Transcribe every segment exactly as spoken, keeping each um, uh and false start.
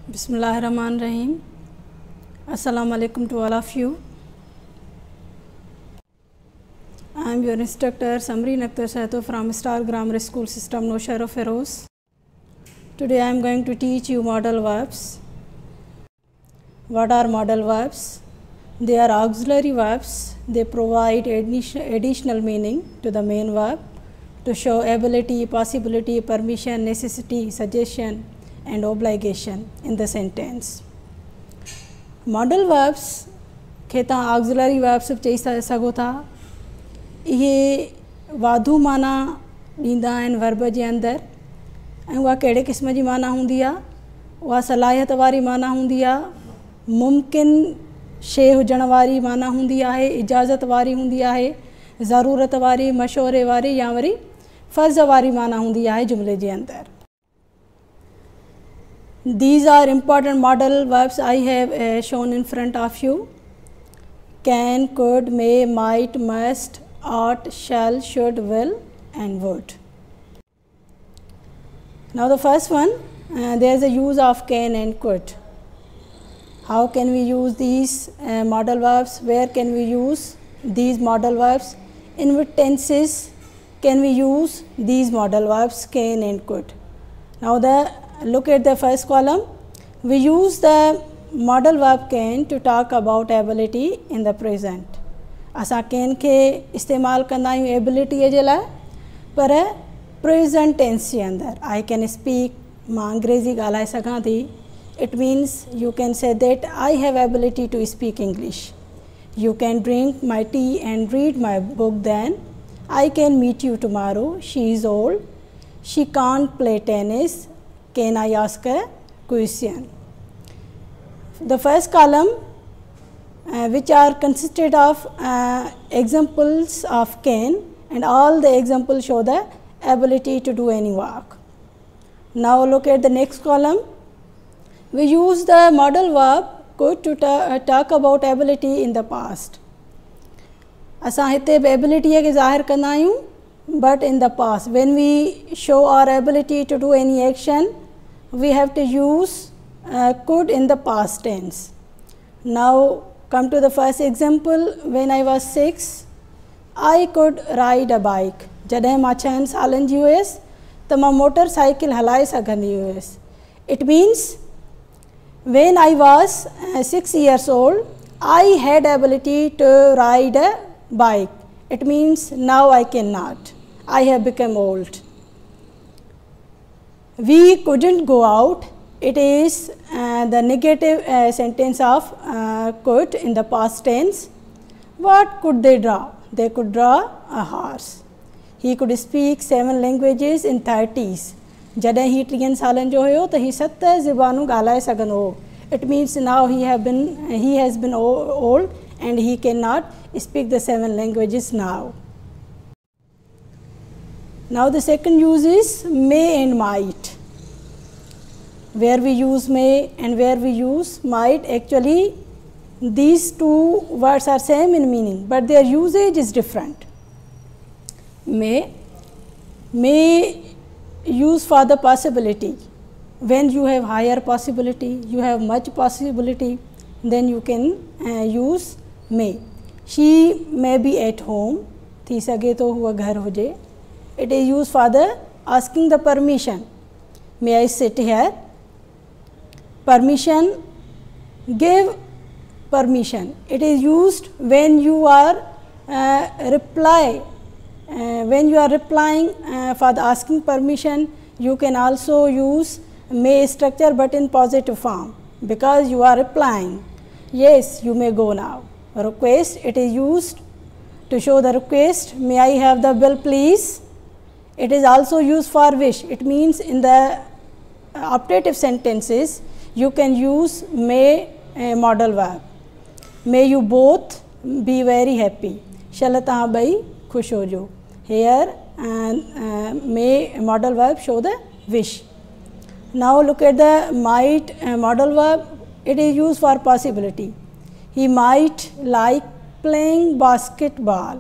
Bismillahirrahmanirrahim. Assalamu alaikum to all of you. I am your instructor Samreen Akhtar Sahto from Star Grammar School System, Nowshera Feroz. Today I am going to teach you modal verbs. What are modal verbs? They are auxiliary verbs. They provide additional meaning to the main verb to show ability, possibility, permission, necessity, suggestion and obligation in the sentence. Modal verbs खे तव्हां auxiliary verbs बि चई सघो था. इहे वाधू माना ॾींदा आहिनि verb जे अंदरि ऐं उहा कहिड़े क़िस्म जी माना हूंदी आहे. उहा सलाहियत वारी माना हूंदी आहे, मुमकिन शइ हुजण वारी माना हूंदी आहे, इजाज़त वारी हूंदी आहे, ज़रूरत वारी, मशवरे वारी या वरी फ़र्ज़ वारी माना हूंदी आहे जुमिले जे अंदरि. These are important modal verbs I have uh, shown in front of you. Can, could, may, might, must, ought, shall, should, will and would. Now the first one, uh, there is a use of can and could. How can we use these uh, modal verbs? Where can we use these modal verbs? In which tenses can we use these modal verbs can and could? Now the look at the first column. We use the modal verb can to talk about ability in the present. असां can खे इस्तेमाल कंदा आहियूं एबिलिटीअ जे लाइ, पर present tense जे अंदरि. I can speak, मां अंग्रेज़ी ॻाल्हाए सघां थी. It means you can say that I have ability to speak English. You can drink my tea and read my book then. I can meet you tomorrow. She is old. She can't play tennis. Can I ask a question? The first column, uh, which are consisted of uh, examples of can, and all the examples show the ability to do any work. Now look at the next column. We use the modal verb could to ta uh, talk about ability in the past. असां हिते बि एबिलिटीअ खे ज़ाहिर कंदा आहियूं, but in the past, when we show our ability to do any action, we have to use uh, could in the past tense. Now come to the first example. When I was six, I could ride a bike. जॾहिं मां छहनि सालनि जी हुयसि त मां motor cycle हलाए सघंदी हुयसि. It means when I was uh, six years old, I had ability to ride a bike. It means now I cannot. I have become old. We couldn't go out. It is uh, the negative uh, sentence of uh, could in the past tense. What could they draw? They could draw a horse. He could speak seven languages in thirties. जॾहिं ही टीहनि सालनि जो हुयो त ही सत ज़बानूं ॻाल्हाए सघंदो हो. It means now he have been he has been old and he cannot speak the seven languages now. Now the second use is may and might. Where we use may and where we use might, actually these two words are same in meaning, but their usage is different. May, may use for the possibility. When you have higher possibility, you have much possibility, then you can uh, use may. She may be at home. थी सघे तो हुआ घर हुजे. It is used for the asking the permission. May I sit here? Permission, give permission. It is used when you are uh, reply. Uh, when you are replying uh, for the asking permission, you can also use may structure but in positive form, because you are replying. Yes, you may go now. Request, it is used to show the request. May I have the bill please? It is also used for wish. It means in the optative sentences you can use may uh, modal verb. May you both be very happy. Shall तव्हां ॿई खुश हो जो. Here and uh, may modal verb show the wish. Now look at the might uh, modal verb. It is used for possibility. He might like playing basketball.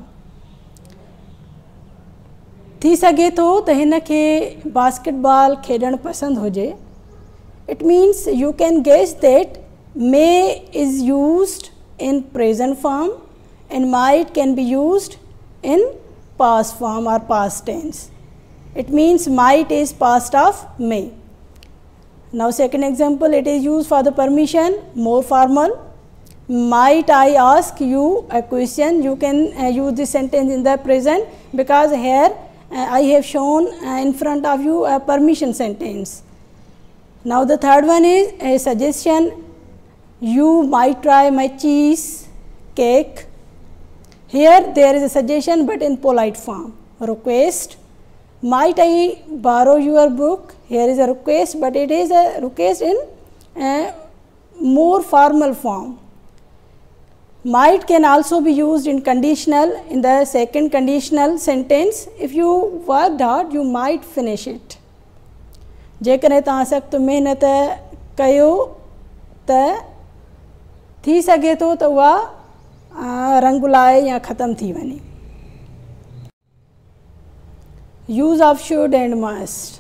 थी सघे थो त हिन खे बास्केटबॉल खेॾणु पसंदि हुजे. It means you can guess that may is used in present form and might can be used in past form or past tense. It means might is past of may. Now second example, it is used for the permission, more formal. Might I ask you a question? You can uh, use this sentence in the present because here uh, I have shown uh, in front of you a permission sentence. Now the third one is a suggestion. You might try my cheese cake. Here there is a suggestion but in polite form. Request. Might I borrow your book? Here is a request, but it is a request in a more formal form. Might can also be used in conditional. In the second conditional sentence, if you worked hard, you might finish it. जेकॾहिं तव्हां सख़्त महिनत कयो त थी सघे थो त उहा रंगुलाए या ख़तम थी वञे. Use of should and must.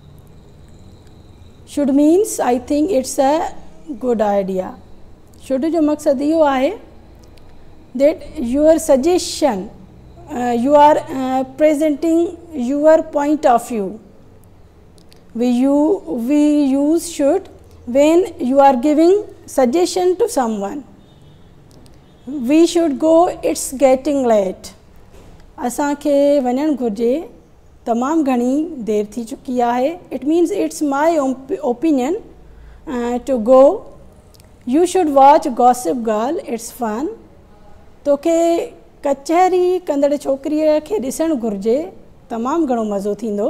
Should means I think it's a good idea. Should जो मकसद इहो आहे that your suggestion, uh, you are uh, presenting your point of view. We, you, we use should when you are giving suggestion to someone. We should go, it's getting late. असांखे वञण घुर्जे, तमाम घणी देर थी चुकी आहे. It means it's my opinion uh, to go. You should watch Gossip Girl, it's fun. तोखे कचहरी कंदड़ छोकिरीअ खे ॾिसणु घुर्जे, तमामु घणो मज़ो थींदो.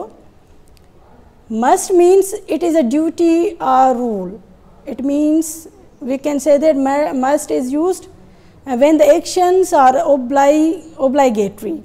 Must means it is a duty or rule. It means we can say that must is used when the actions are obli obligatory.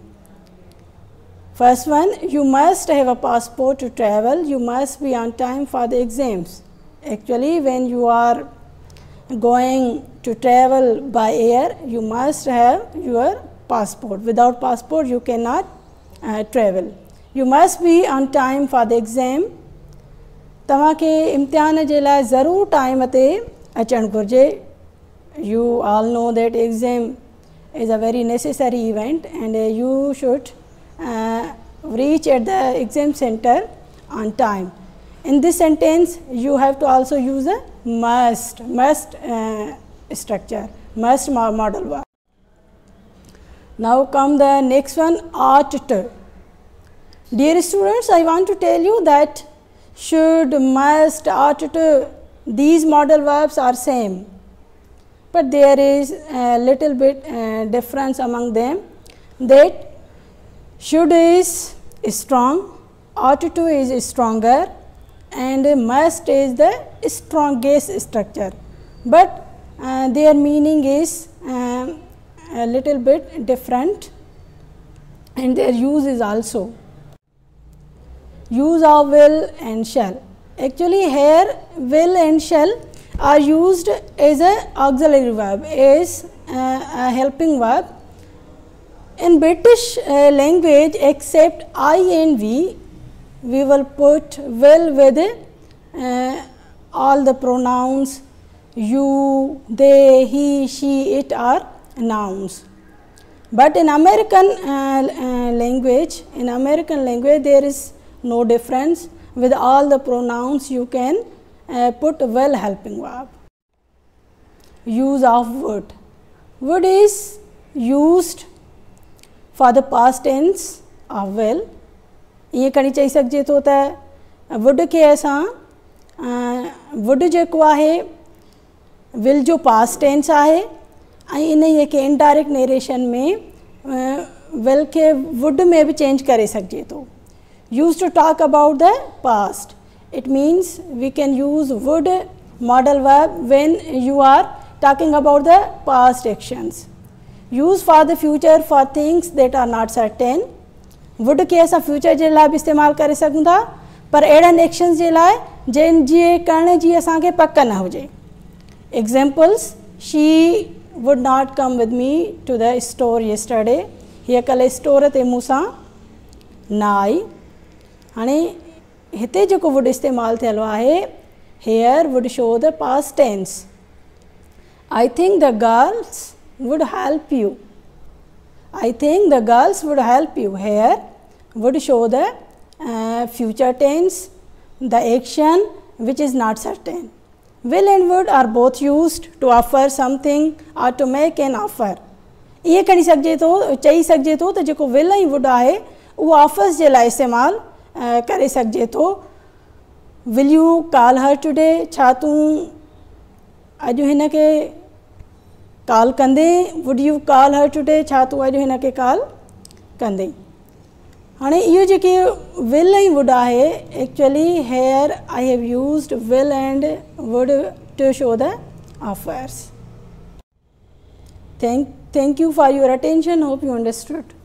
First one, you must have a passport to travel. You must be on time for the exams. Actually, when you are going to travel by air, you must have your passport. Without passport, you cannot uh, travel. You must be on time for the exam. तव्हांखे इम्तिहान जे लाइ ज़रूरु time ते अचणु घुर्जे. You all know that exam is a very necessary event and uh, you should uh, reach at the exam center on time. In this sentence, you have to also use a must, must uh, structure, must modal verb. Now come the next one, ought to. Dear students, I want to tell you that should, must, ought to, these modal verbs are same, but there is a little bit uh, difference among them. That should is strong, ought to is stronger, and must is the strongest structure, but uh, their meaning is uh, a little bit different and their use is also. Use of will and shall. Actually here will and shall are used as a auxiliary verb, as uh, a helping verb. In British uh, language, except I and we, we will put will with uh, all the pronouns you, they, he, she, it are nouns. But in American uh, uh, language, in American language there is no difference. With all the pronouns you can uh, put will helping verb. Use of would. Would is used for the past tense of will. ये कणी चई सघिजे थो त would खे असां would जेको आहे विल जो पास्ट टेंस आहे ऐं इन ई खे इनडायरेक्ट नेरेशन में विल खे वुड में भी चेंज करे सघिजे थो. Used to talk about the past. It means we can use would modal verb when you are talking about the past actions. Use for the future for things that are not certain. Would के असां future जे लाइ बि इस्तेमालु करे सघूं था, पर अहिड़नि actions जे लाइ जिन जी करण जी असांखे पक न हुजे. Examples, she would not come with me to the store yesterday. हीअ कल्ह स्टोर ते मूं सां न आई. हाणे हिते जेको वुड इस्तेमालु थियलु आहे here would show the past tense. I think the girls would help you. I think the girls would help you. Here would show the uh, future tense, the action which is not certain. Will and would are both used to offer something or to make an offer. ये करी सघिजे थो, चई सघिजे थो त जेको will ऐं would आहे उहो ऑफर्स जे लाइ इस्तेमालु करे सघिजे थो. Will you call her today? छा तूं अॼु हिन खे कॉल कंदे? Would you call her today? छा तूं अॼु हिन खे कॉल कंदे? हाणे इहो जेके will ऐं would आहे, actually here I have used will and would to show the offers. Thank, thank you for your attention. Hope you understood.